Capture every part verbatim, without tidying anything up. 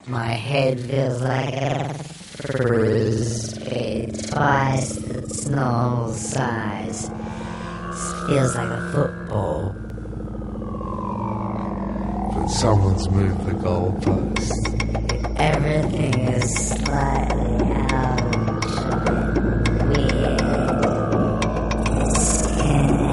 My head feels like a frisbee, twice its normal size. It feels like a football. But someone's moved the goalpost. Everything is slightly out of joint, weird, skinny.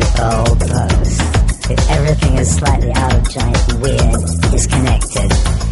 Everything is slightly out of joint, weird, disconnected.